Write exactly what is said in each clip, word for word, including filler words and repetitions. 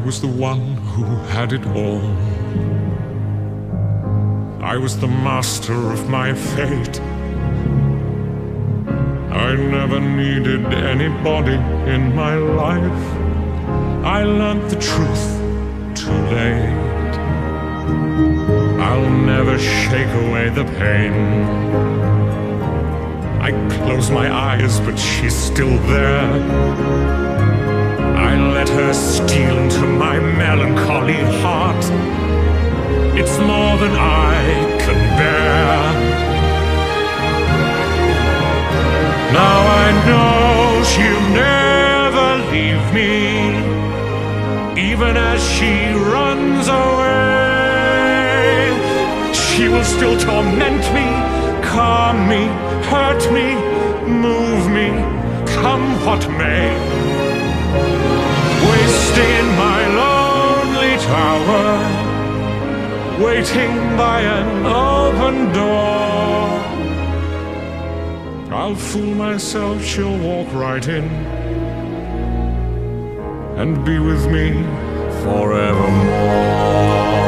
was the one who had it all. I was the master of my fate. I never needed anybody in my life. I learned the truth too late. I'll never shake away the pain. I close my eyes, but she's still there. I let her steal into my melancholy heart. It's more than I can bear. Now I know she'll never leave me, even as she runs away. She will still torment me, calm me, hurt me, move me, come what may. Wasting in my lonely tower, waiting by an open door. I'll fool myself, she'll walk right in and be with me forevermore.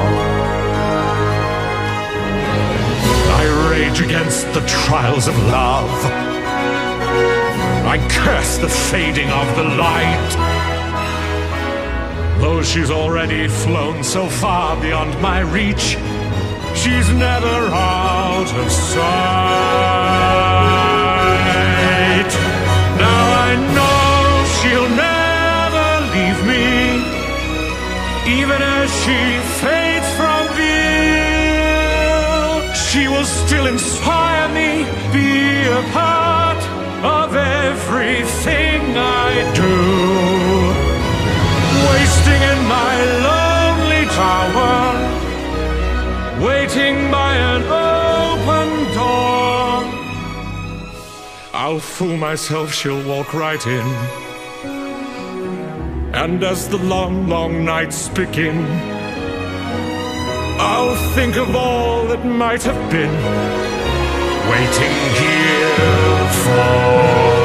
I rage against the trials of love. I curse the fading of the light. Though she's already flown so far beyond my reach, she's never out of sight. Now I know she'll never leave me, even as she fades from view. She will still inspire me, be a part of everything I do. Wasting in my lonely tower, waiting by an open door. I'll fool myself, she'll walk right in. And as the long, long nights begin, I'll think of all that might have been, waiting here for